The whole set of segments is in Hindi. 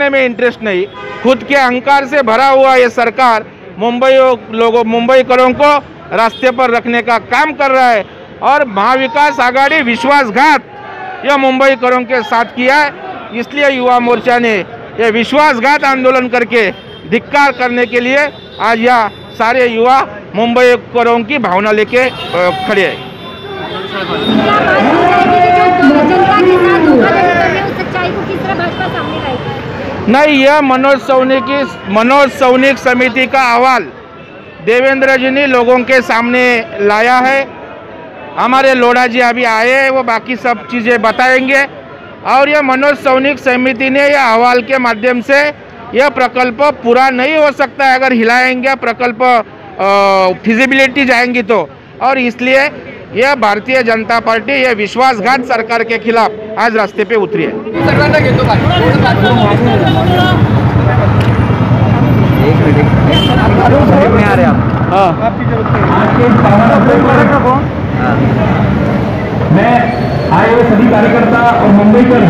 करने में इंटरेस्ट नहीं, खुद के अहंकार से भरा हुआ ये सरकार मुंबईकरों को रास्ते पर रखने का काम कर रहा है। और महाविकास आघाड़ी विश्वासघात यह मुंबईकरों के साथ किया है, इसलिए युवा मोर्चा ने यह विश्वासघात आंदोलन करके धिक्कार करने के लिए आज यह सारे युवा मुंबईकरों की भावना लेके खड़े हैं। नहीं, यह मनोज सौनिक समिति का अहवाल देवेंद्र जी ने लोगों के सामने लाया है। हमारे लोढ़ा जी अभी आए हैं, वो बाकी सब चीज़ें बताएंगे। और यह मनोज सौनिक समिति ने यह अहवाल के माध्यम से यह प्रकल्प पूरा नहीं हो सकता है अगर हिलाएंगे प्रकल्प फिजिबिलिटी जाएंगी तो। और इसलिए यह भारतीय जनता पार्टी यह विश्वासघात सरकार के खिलाफ आज रास्ते पे उतरी है। मैं आए हुए सभी कार्यकर्ता और मुंबईकर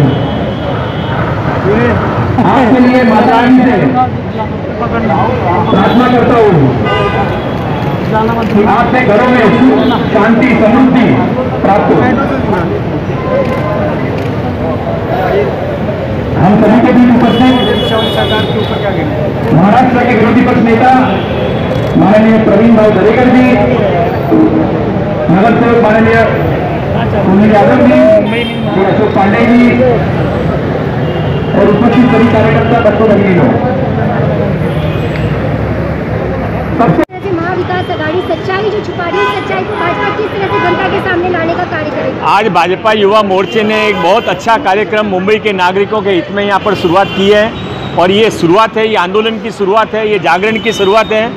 आपके लिए माता रानी से प्रार्थना करता हूँ, आपके घरों में सुख, शांति, समृद्धि प्राप्त हो। हम सभी के बीच उपस्थित महाराष्ट्र के विरोधी पक्ष नेता माननीय प्रवीण भाई दरेकर जी, नगर सेवक माननीय सुनील यादव जी, अशोक पांडे जी और उपस्थित सभी कार्यकर्ता बच्चों बहनों, महाविकास आघाड़ी सच्चाई जो छुपा रही है, सच्चाई को भाजपा किस तरह से जनता के सामने लाने का कार्य करेगी? आज भाजपा युवा मोर्चे ने एक बहुत अच्छा कार्यक्रम मुंबई के नागरिकों के हित में यहाँ पर शुरुआत की है। और ये शुरुआत है, ये आंदोलन की शुरुआत है, ये जागरण की शुरुआत है।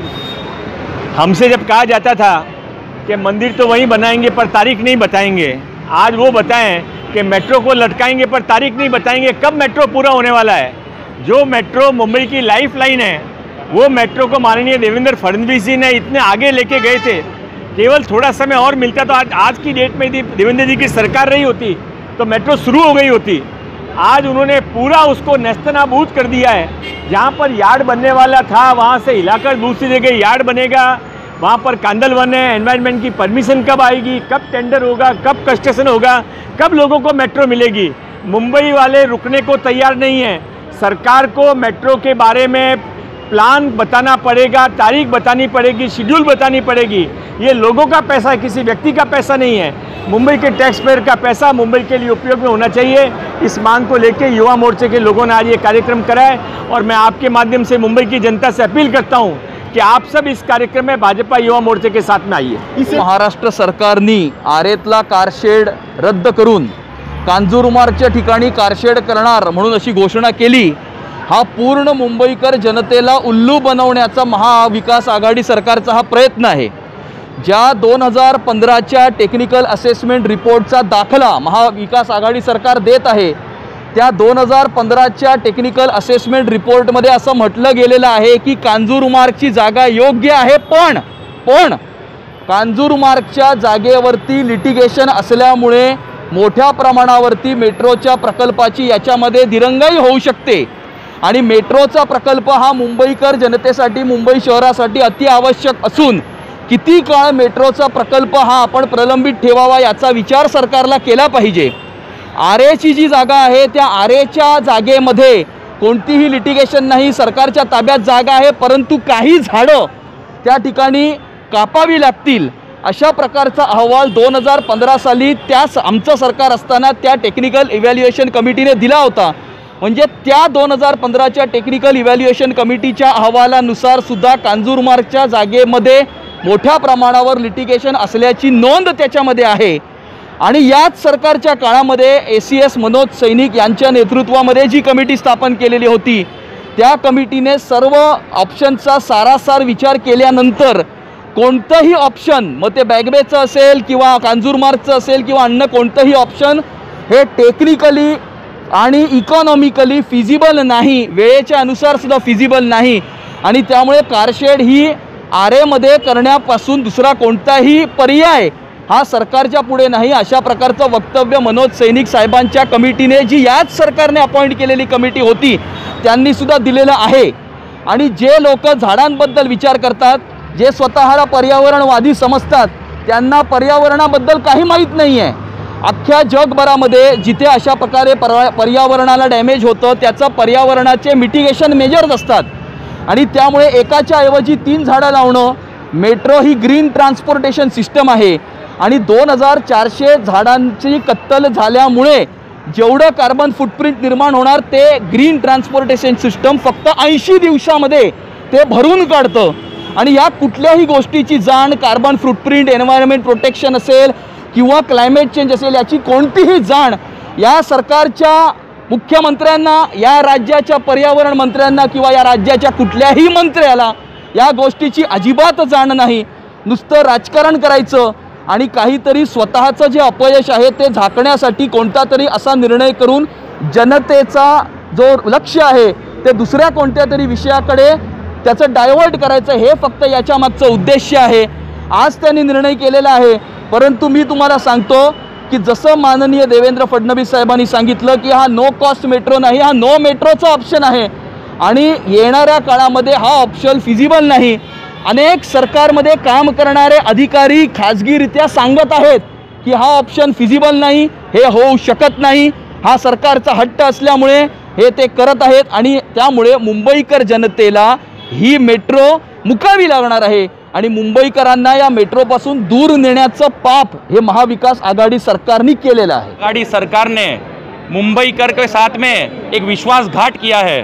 हमसे जब कहा जाता था कि मंदिर तो वहीं बनाएंगे पर तारीख नहीं बताएंगे, आज वो बताएं कि मेट्रो को लटकाएंगे पर तारीख नहीं बताएंगे कब मेट्रो पूरा होने वाला है। जो मेट्रो मुंबई की लाइफ लाइन है, वो मेट्रो को माननीय देवेंद्र फडणवीस जी ने इतने आगे लेके गए थे, केवल थोड़ा समय और मिलता तो आज की डेट में यदि देवेंद्र जी की सरकार रही होती तो मेट्रो शुरू हो गई होती। आज उन्होंने पूरा उसको नेस्तनाबूद कर दिया है। जहाँ पर यार्ड बनने वाला था वहाँ से हिलाकर दूसरी जगह यार्ड बनेगा, वहाँ पर कांदल वन है, एनवायरनमेंट की परमिशन कब आएगी, कब टेंडर होगा, कब कंस्ट्रक्शन होगा, कब लोगों को मेट्रो मिलेगी। मुंबई वाले रुकने को तैयार नहीं है। सरकार को मेट्रो के बारे में प्लान बताना पड़ेगा, तारीख बतानी पड़ेगी, शेड्यूल बतानी पड़ेगी। ये लोगों का पैसा है, किसी व्यक्ति का पैसा नहीं है। मुंबई के टैक्स पेयर का पैसा मुंबई के लिए उपयोग में होना चाहिए। इस मांग को लेकर युवा मोर्चे के लोगों ने आज ये कार्यक्रम करा है। और मैं आपके माध्यम से मुंबई की जनता से अपील करता हूँ की आप सब इस कार्यक्रम में भाजपा युवा मोर्चे के साथ में आइए। महाराष्ट्र सरकारनी आरेतला कारशेड रद्द करून कांजूरमार्गच्या ठिकाणी कारशेड करणार म्हणून अशी घोषणा केली। हा पूर्ण मुंबईकर जनतेला उल्लू बनवण्याचा महाविकास आघाडी सरकारचा हा प्रयत्न आहे। ज्या 2015च्या टेक्निकल असेसमेंट रिपोर्टचा दाखला महाविकास आघाडी सरकार देत आहे, त्या 2015च्या टेक्निकल असेसमेंट रिपोर्टमध्ये असं म्हटलं गेलेलं आहे की कांजूरमार्गची जागा योग्य आहे, पण कांजूरमार्गच्या जागेवरती लिटिगेशन असल्यामुळे मोठ्या प्रमाणावरती मेट्रोच्या प्रकल्पाची याच्यामध्ये दिरंगाई होऊ शकते आणि मेट्रोचा प्रकल्प हा मुंबईकर जनतेसाठी, मुंबई शहरासाठी अति आवश्यक असून किती काळ मेट्रोचा प्रकल्प हा आपण प्रलंबित ठेवावा याचा विचार सरकारला केला पाहिजे। आरेची जी जागा आहे त्या आरेच्या जागेमध्ये कोणतीही लिटिगेशन नाही, सरकारच्या ताब्यात जागा आहे, परंतु काही झाडं त्या ठिकाणी कापावी लागतील अशा प्रकारचा अहवाल 2015 साली त्याच आमचं सरकार असताना त्या टेक्निकल इव्हॅल्युएशन कमिटीने दिला होता। म्हणजे त्या 2015च्या टेक्निकल इव्हॅल्युएशन कमिटीच्या अहवालानुसार सुद्धा कांजूरमार्गच्या जागेमध्ये मोठ्या प्रमाणावर लिटिगेशन असल्याची नोंद त्याच्यामध्ये आहे। आणि याच सरकारच्या काळामध्ये ACS मनोज सैनिक यांच्या नेतृत्वामध्ये जी कमिटी स्थापन केलेली होती, त्या कमिटीने सर्व ऑप्शनचा सारासार विचार केल्यानंतर कोणतंही ऑप्शन, मग ते बॅगबेचं असेल किंवा कांजूरमार्गचं असेल किंवा अन्य कोणतंही ऑप्शन हे टेक्निकली आणि इकॉनॉमिकली फिजिबल नाही, वेळेच्या अनुसार सुद्धा फिजिबल नाही। आणि त्यामुळे कारशेड ही आरेमध्ये करण्यापासून दुसरा कोणताही पर्याय हा सरकारच्या पुढे नाही, अशा प्रकारचं वक्तव्य मनोज सैनिक साहेबांच्या कमिटीने, जी याच सरकारने अपॉइंट केलेली कमिटी होती, त्यांनी सुद्धा दिलेलं आहे. आणि जे लोक झाडांबद्दल विचार करतात, जे स्वतःला पर्यावरणवादी समजतात, त्यांना पर्यावरणाबद्दल काही माहीत नाही आहे. अख्ख्या जगभरामध्ये जिथे अशा प्रकारे पर्यावरणाला डॅमेज होतं त्याचं पर्यावरणाचे मिटिगेशन मेजर्स असतात. आणि त्यामुळे एकाच्या ऐवजी 3 झाडं लावणं, मेट्रो ही ग्रीन ट्रान्सपोर्टेशन सिस्टम आहे आणि 2400 झाडांची कत्तल झाल्यामुळे जेवढं कार्बन फुटप्रिंट निर्माण होणार ते ग्रीन ट्रान्सपोर्टेशन सिस्टम फक्त 80 दिवसामध्ये ते भरून काढतं. आणि या कुठल्याही गोष्टीची जाण, कार्बन फुटप्रिंट, एन्व्हायरमेंट प्रोटेक्शन असेल किंवा क्लायमेट चेंज असेल, याची कोणतीही जाण या सरकारच्या मुख्यमंत्र्यांना, या राज्याच्या पर्यावरण मंत्र्यांना किंवा या राज्याच्या कुठल्याही मंत्र्याला या गोष्टीची अजिबात जाण नाही. नुसतं राजकारण करायचं आणि काहीतरी स्वतःचं जे अपयश आहे ते झाकण्यासाठी कोणता तरी असा निर्णय करून जनतेचा जो लक्ष आहे ते दुसऱ्या कोणत्या तरी विषयाकडे त्याचं डायव्हर्ट करायचं, हे फक्त याच्या मागचं उद्देश आहे. आज त्यांनी निर्णय केलेला आहे. परंतु मी तुम्हाला सांगतो की जसं माननीय देवेंद्र फडणवीस साहेबांनी सांगितलं की हा नो कॉस्ट मेट्रो नाही, हा नो मेट्रोचा ऑप्शन आहे आणि येणाऱ्या काळामध्ये हा ऑप्शन फिजिबल नाही. अनेक सरकारमध्ये काम करणारे अधिकारी खाजगीरित्या सांगत आहेत की हा ऑप्शन फिजिबल नाही, हे होऊ शकत नाही. हा सरकारचा हट्ट असल्यामुळे हे ते करत आहेत आणि त्यामुळे मुंबईकर जनतेला ही मेट्रो मुकावी लागणार आहे. आणि मुंबईकरांना या मेट्रोपासून दूर नेण्याचं पाप हे महाविकास आघाडी सरकारने केलेलं आहे. आघाड़ी सरकार ने मुंबईकर के साथ में एक विश्वासघात किया है.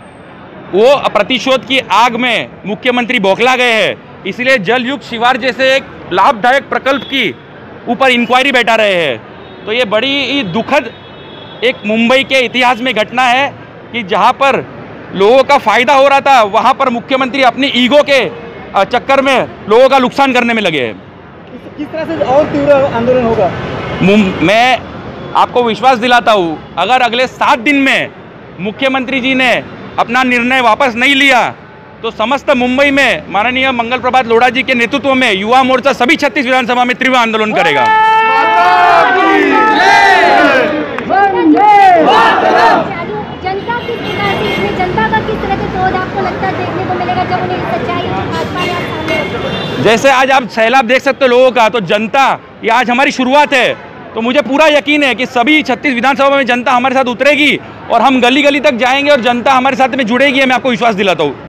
वो प्रतिशोध की आग में मुख्यमंत्री बौखला गए हैं. इसलिए जल युक्त शिवार जैसे एक लाभदायक प्रकल्प की ऊपर इंक्वायरी बैठा रहे हैं. तो ये बड़ी ही दुखद एक मुंबई के इतिहास में घटना है कि जहाँ पर लोगों का फ़ायदा हो रहा था वहाँ पर मुख्यमंत्री अपनी ईगो के चक्कर में लोगों का नुकसान करने में लगे हैं. किस तरह से और तीव्र आंदोलन होगा? मैं आपको विश्वास दिलाता हूँ, अगर अगले 7 दिन में मुख्यमंत्री जी ने अपना निर्णय वापस नहीं लिया तो समस्त मुंबई में माननीय मंगल प्रभात लोढ़ा जी के नेतृत्व में युवा मोर्चा सभी 36 विधानसभा में तीव्र आंदोलन करेगा. जनता किस प्रकार से, इसमें जनता का किस तरह से क्रोध आपको लगता है देखने को मिलेगा जब उन्हें सच्चाई भाजपा ने सामने? जैसे आज आप सैलाब देख सकते हो लोगों का, तो जनता, ये आज हमारी शुरुआत है. तो मुझे पूरा यकीन है कि सभी 36 विधानसभा में जनता हमारे साथ उतरेगी और हम गली गली तक जाएंगे और जनता हमारे साथ में जुड़ेगी. मैं आपको विश्वास दिलाता हूँ.